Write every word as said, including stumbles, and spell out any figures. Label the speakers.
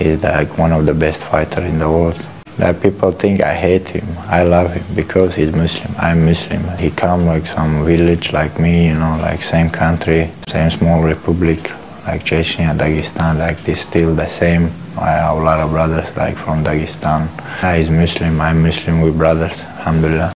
Speaker 1: He's like one of the best fighters in the world. Like people think I hate him. I love him because he's Muslim. I'm Muslim. He come like some village like me, you know, like same country, same small republic, like Chechnya, Dagestan, like this still the same. I have a lot of brothers like from Dagestan. He's Muslim, I'm Muslim, we're brothers, alhamdulillah.